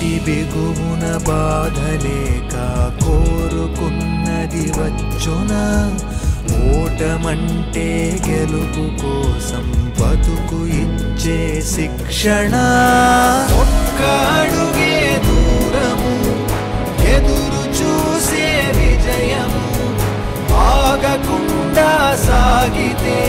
బిగువున బాధలేక కోరుకున్నది వచ్చున ఓటమంటే గెలుపు కోసం బతుకు ఇచ్చే శిక్షణ ఒక్క అడుగే దూరము ఎదురు చూసే విజయము ఆగకుండా సాగితే